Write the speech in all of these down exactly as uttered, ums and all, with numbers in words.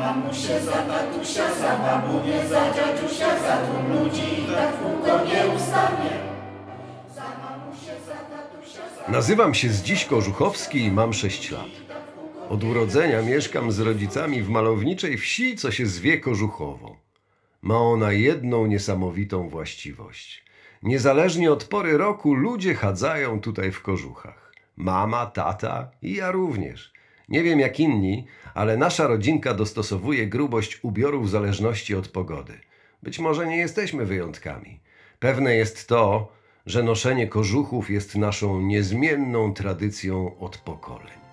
mamusię, za tatusia, za babunię, za dziadziusia, za tłum ludzi i tak w kółko nieustannie. Za mamusię, za tatusia, za... Nazywam się Zdziś Kożuchowski i mam sześć lat. Od urodzenia mieszkam z rodzicami w malowniczej wsi, co się zwie Kożuchowo. Ma ona jedną niesamowitą właściwość. Niezależnie od pory roku ludzie chadzają tutaj w kożuchach. Mama, tata i ja również. Nie wiem jak inni, ale nasza rodzinka dostosowuje grubość ubioru w zależności od pogody. Być może nie jesteśmy wyjątkami. Pewne jest to, że noszenie kożuchów jest naszą niezmienną tradycją od pokoleń.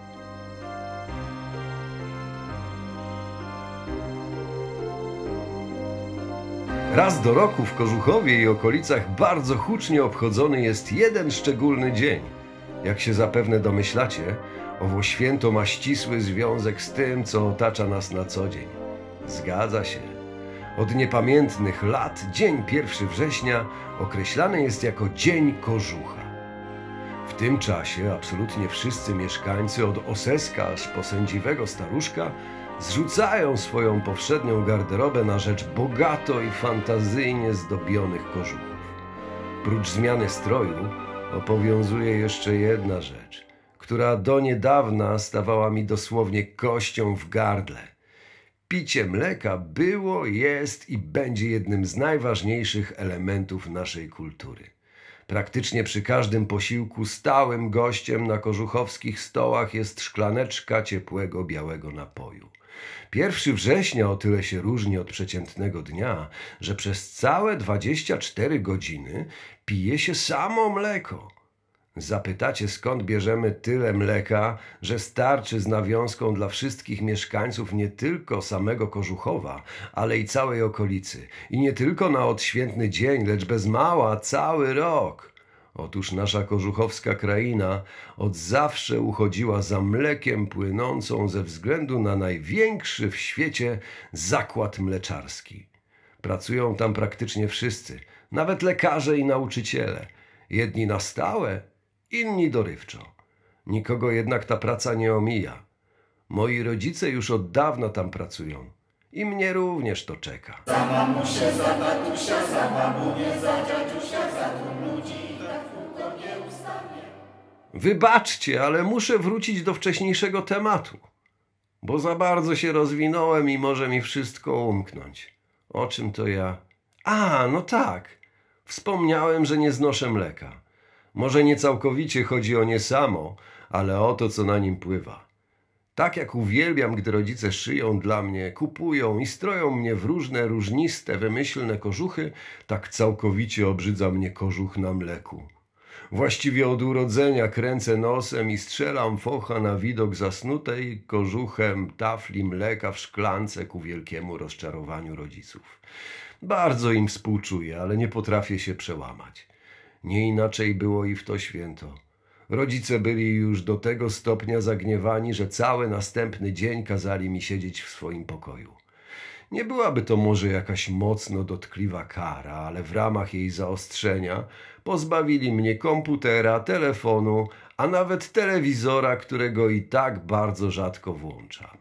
Raz do roku w Kożuchowie i okolicach bardzo hucznie obchodzony jest jeden szczególny dzień. Jak się zapewne domyślacie, owo święto ma ścisły związek z tym, co otacza nas na co dzień. Zgadza się. Od niepamiętnych lat dzień pierwszego września określany jest jako Dzień Kożucha. W tym czasie absolutnie wszyscy mieszkańcy od Oseska aż po sędziwego staruszka zrzucają swoją powszednią garderobę na rzecz bogato i fantazyjnie zdobionych kożuchów. Prócz zmiany stroju obowiązuje jeszcze jedna rzecz, która do niedawna stawała mi dosłownie kością w gardle. Picie mleka było, jest i będzie jednym z najważniejszych elementów naszej kultury. Praktycznie przy każdym posiłku stałym gościem na kożuchowskich stołach jest szklaneczka ciepłego białego napoju. Pierwszy września o tyle się różni od przeciętnego dnia, że przez całe dwadzieścia cztery godziny pije się samo mleko. Zapytacie, skąd bierzemy tyle mleka, że starczy z nawiązką dla wszystkich mieszkańców nie tylko samego Kożuchowa, ale i całej okolicy. I nie tylko na odświętny dzień, lecz bez mała cały rok. Otóż nasza kożuchowska kraina od zawsze uchodziła za mlekiem płynącą ze względu na największy w świecie zakład mleczarski. Pracują tam praktycznie wszyscy, nawet lekarze i nauczyciele. Jedni na stałe, inni dorywczo. Nikogo jednak ta praca nie omija. Moi rodzice już od dawna tam pracują. I mnie również to czeka. Za mamusię, za tatusia, za babunię, za dziadziusia, za tłum ludzi i tak w kółko nieustannie. Wybaczcie, ale muszę wrócić do wcześniejszego tematu, bo za bardzo się rozwinąłem i może mi wszystko umknąć. O czym to ja? A, no tak. Wspomniałem, że nie znoszę mleka. Może nie całkowicie chodzi o nie samo, ale o to, co na nim pływa. Tak jak uwielbiam, gdy rodzice szyją dla mnie, kupują i stroją mnie w różne, różniste, wymyślne kożuchy, tak całkowicie obrzydza mnie kożuch na mleku. Właściwie od urodzenia kręcę nosem i strzelam focha na widok zasnutej kożuchem tafli mleka w szklance ku wielkiemu rozczarowaniu rodziców. Bardzo im współczuję, ale nie potrafię się przełamać. Nie inaczej było i w to święto. Rodzice byli już do tego stopnia zagniewani, że cały następny dzień kazali mi siedzieć w swoim pokoju. Nie byłaby to może jakaś mocno dotkliwa kara, ale w ramach jej zaostrzenia pozbawili mnie komputera, telefonu, a nawet telewizora, którego i tak bardzo rzadko włączam.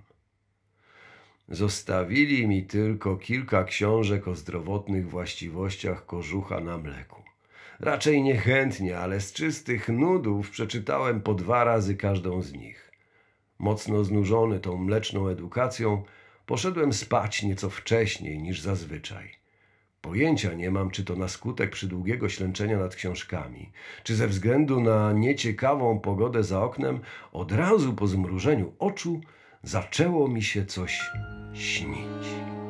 Zostawili mi tylko kilka książek o zdrowotnych właściwościach kożucha na mleku. Raczej niechętnie, ale z czystych nudów przeczytałem po dwa razy każdą z nich. Mocno znużony tą mleczną edukacją, poszedłem spać nieco wcześniej niż zazwyczaj. Pojęcia nie mam, czy to na skutek przydługiego ślęczenia nad książkami, czy ze względu na nieciekawą pogodę za oknem, od razu po zmrużeniu oczu zaczęło mi się coś śnić.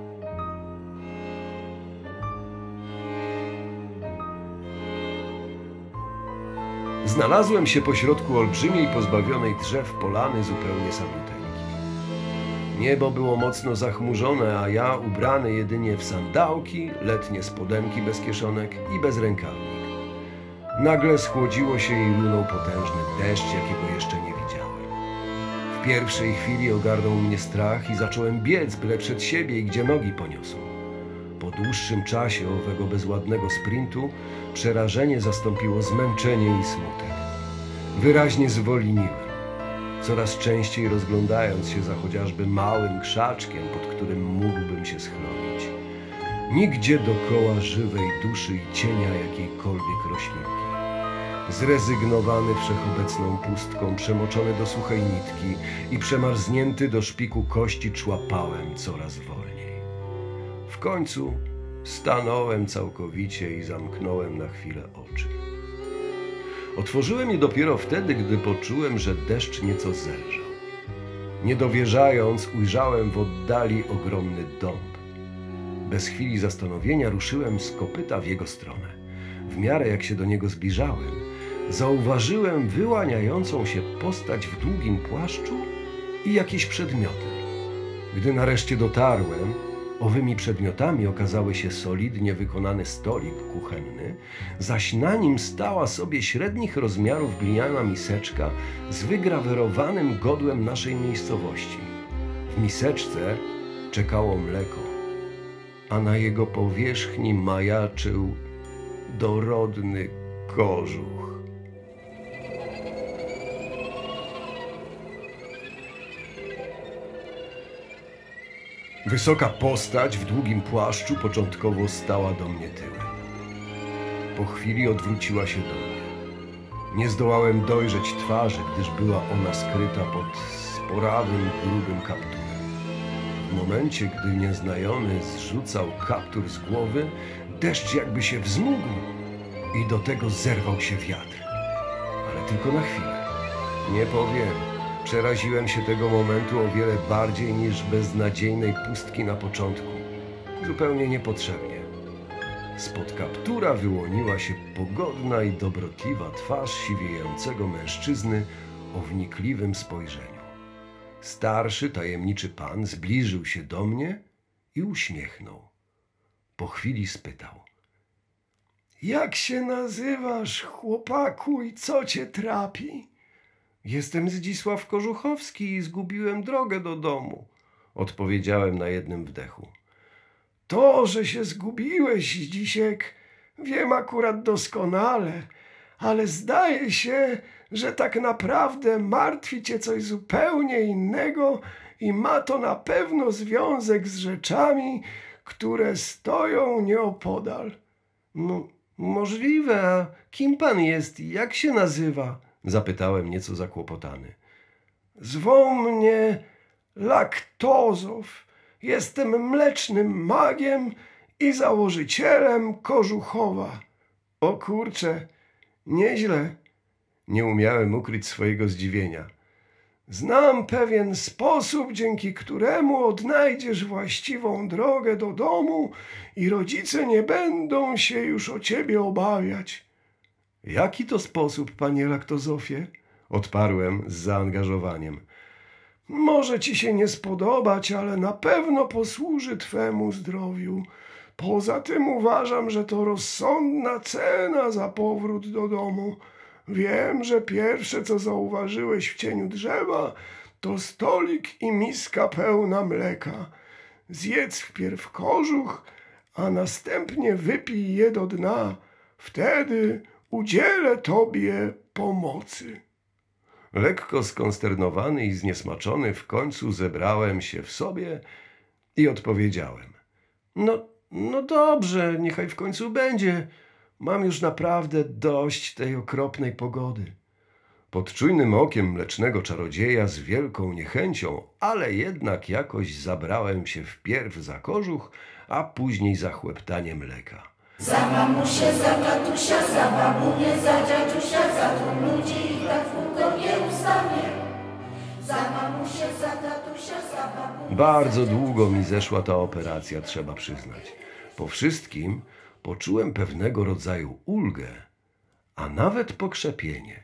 Znalazłem się pośrodku olbrzymiej, pozbawionej drzew polany zupełnie samuteńki. Niebo było mocno zachmurzone, a ja ubrany jedynie w sandałki, letnie spodenki bez kieszonek i bez rękawnik. Nagle schłodziło się i lunął potężny deszcz, jakiego jeszcze nie widziałem. W pierwszej chwili ogarnął mnie strach i zacząłem biec, byle przed siebie i gdzie nogi poniosą. Po dłuższym czasie owego bezładnego sprintu przerażenie zastąpiło zmęczenie i smutek. Wyraźnie zwolniłem. coraz częściej rozglądając się za chociażby małym krzaczkiem, pod którym mógłbym się schronić. Nigdzie dokoła żywej duszy i cienia jakiejkolwiek roślinki. Zrezygnowany wszechobecną pustką, przemoczony do suchej nitki i przemarznięty do szpiku kości, człapałem coraz wolniej. W końcu stanąłem całkowicie i zamknąłem na chwilę oczy. Otworzyłem je dopiero wtedy, gdy poczułem, że deszcz nieco zelżał. Niedowierzając, ujrzałem w oddali ogromny dąb. Bez chwili zastanowienia ruszyłem z kopyta w jego stronę. W miarę jak się do niego zbliżałem, zauważyłem wyłaniającą się postać w długim płaszczu i jakieś przedmioty. Gdy nareszcie dotarłem, owymi przedmiotami okazały się solidnie wykonany stolik kuchenny, zaś na nim stała sobie średnich rozmiarów gliniana miseczka z wygrawerowanym godłem naszej miejscowości. W miseczce czekało mleko, a na jego powierzchni majaczył dorodny kożuch. Wysoka postać w długim płaszczu początkowo stała do mnie tyłem. Po chwili odwróciła się do mnie. Nie zdołałem dojrzeć twarzy, gdyż była ona skryta pod sporawym, grubym kapturem. W momencie, gdy nieznajomy zrzucał kaptur z głowy, deszcz jakby się wzmógł i do tego zerwał się wiatr. Ale tylko na chwilę. Nie powiem. Przeraziłem się tego momentu o wiele bardziej niż beznadziejnej pustki na początku. Zupełnie niepotrzebnie. Spod kaptura wyłoniła się pogodna i dobrotliwa twarz siwiejącego mężczyzny o wnikliwym spojrzeniu. Starszy, tajemniczy pan zbliżył się do mnie i uśmiechnął. Po chwili spytał: Jak się nazywasz, chłopaku, i co cię trapi? Jestem Zdzisław Kożuchowski i zgubiłem drogę do domu, odpowiedziałem na jednym wdechu. To, że się zgubiłeś, Zdzisiek, wiem akurat doskonale, ale zdaje się, że tak naprawdę martwi cię coś zupełnie innego i ma to na pewno związek z rzeczami, które stoją nieopodal. No, możliwe, a kim pan jest i jak się nazywa? Zapytałem nieco zakłopotany. Zwą mnie Laktozow. Jestem mlecznym magiem i założycielem Kożuchowa. O kurcze, nieźle. Nie umiałem ukryć swojego zdziwienia. Znam pewien sposób, dzięki któremu odnajdziesz właściwą drogę do domu i rodzice nie będą się już o ciebie obawiać. Jaki to sposób, panie Laktozofie? Odparłem z zaangażowaniem. Może ci się nie spodobać, ale na pewno posłuży twemu zdrowiu. Poza tym uważam, że to rozsądna cena za powrót do domu. Wiem, że pierwsze, co zauważyłeś w cieniu drzewa, to stolik i miska pełna mleka. Zjedz wpierw kożuch, a następnie wypij je do dna. Wtedy udzielę tobie pomocy. Lekko skonsternowany i zniesmaczony w końcu zebrałem się w sobie i odpowiedziałem. No, no dobrze, niechaj w końcu będzie. Mam już naprawdę dość tej okropnej pogody. Pod czujnym okiem mlecznego czarodzieja z wielką niechęcią, ale jednak jakoś zabrałem się wpierw za kożuch, a później za chłeptanie mleka. Za mamusię, za tatusia, za babunię, za dziadziusia, za tu ludzi i tak w kółko nieustannie. Za mamusię, za tatusia, za babunię. Bardzo długo mi zeszła ta operacja, trzeba przyznać. Po wszystkim poczułem pewnego rodzaju ulgę, a nawet pokrzepienie.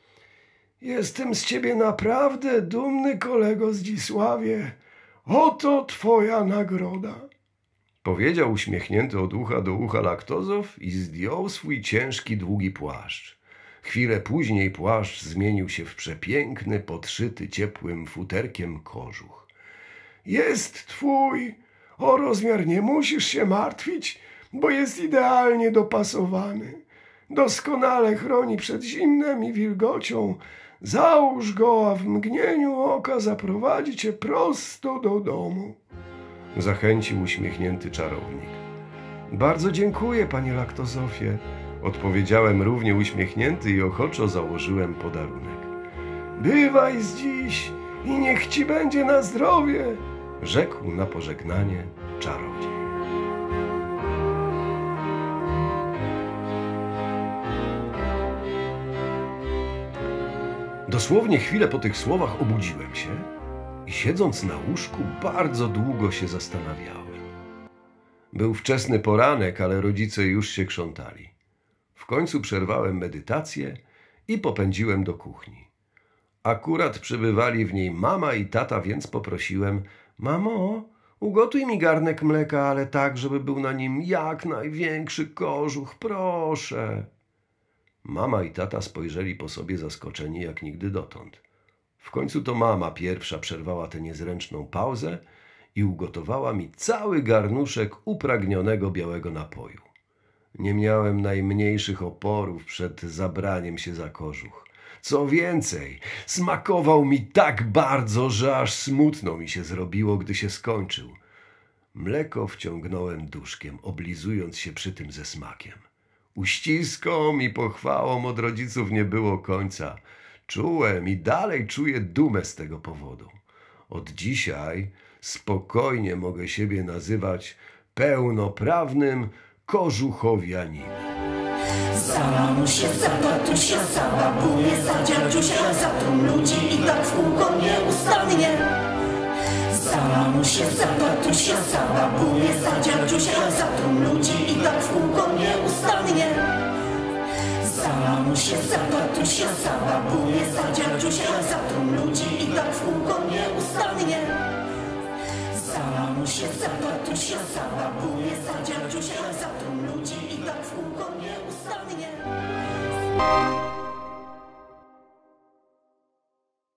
Jestem z ciebie naprawdę dumny, kolego Zdzisławie. Oto twoja nagroda. Powiedział uśmiechnięty od ucha do ucha Laktozow i zdjął swój ciężki, długi płaszcz. Chwilę później płaszcz zmienił się w przepiękny, podszyty ciepłym futerkiem kożuch. Jest twój. O rozmiar nie musisz się martwić, bo jest idealnie dopasowany. Doskonale chroni przed zimnem i wilgocią. Załóż go, a w mgnieniu oka zaprowadzi cię prosto do domu. Zachęcił uśmiechnięty czarownik. Bardzo dziękuję, panie Laktozofie. Odpowiedziałem równie uśmiechnięty i ochoczo założyłem podarunek. Bywaj z dziś i niech ci będzie na zdrowie, rzekł na pożegnanie czarodziej. Dosłownie chwilę po tych słowach obudziłem się i siedząc na łóżku bardzo długo się zastanawiałem. Był wczesny poranek, ale rodzice już się krzątali. W końcu przerwałem medytację i popędziłem do kuchni. Akurat przybywali w niej mama i tata, więc poprosiłem: mamo, ugotuj mi garnek mleka, ale tak, żeby był na nim jak największy kożuch, proszę. Mama i tata spojrzeli po sobie zaskoczeni jak nigdy dotąd. W końcu to mama pierwsza przerwała tę niezręczną pauzę i ugotowała mi cały garnuszek upragnionego białego napoju. Nie miałem najmniejszych oporów przed zabraniem się za kożuch. Co więcej, smakował mi tak bardzo, że aż smutno mi się zrobiło, gdy się skończył. Mleko wciągnąłem duszkiem, oblizując się przy tym ze smakiem. Uściskom i pochwałom od rodziców nie było końca. Czułem i dalej czuję dumę z tego powodu. Od dzisiaj spokojnie mogę siebie nazywać pełnoprawnym kożuchowianinem. Za mamusię, za tatusia, za babunię, za dziadusia, za tłum ludzi i tak w kółko nieustannie. Za mamusię, za tatusia, za babunię, za dziadusia, za tłum ludzi i tak w kółko nieustannie. Za mamusię, za tatusia, za babunię, za dziadusia, za tłum ludzi i tak w kółko nieustannie. Za mamusię, za tatusia, za babunię, za dziadusia, za tłum ludzi i tak w kółko nieustannie.